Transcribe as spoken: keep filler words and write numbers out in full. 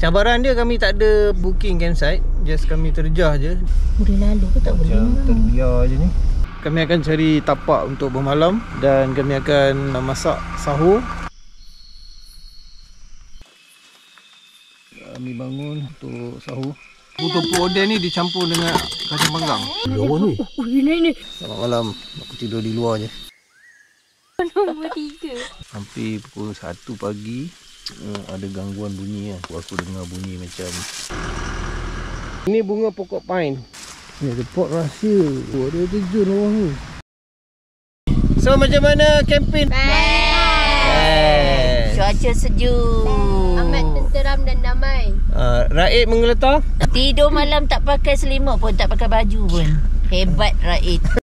Cabaran dia kami tak ada booking campsite. Just kami terjah je. Boleh lalu ke tak boleh? Terbiar je ni. Kami akan cari tapak untuk bermalam dan kami akan masak sahur. Kami bangun untuk sahur. Tupu oden ni dicampur dengan kacang panggang. Lawa ni. Oh, ini ni. Selamat malam. Aku tidur di luar je. Nombor tiga. Hampir pukul satu pagi. Uh, ada gangguan bunyi lah. Aku dengar bunyi macam. Ini bunga pokok pine. Ni ada pot rahsia. Oh, ada terjun orang ni. So macam mana camping? Best. Cuaca sejuk. Amat tenteram dan damai. Uh, Raid menggeletar. Tidur malam tak pakai selimut pun, tak pakai baju pun. Hebat Raid.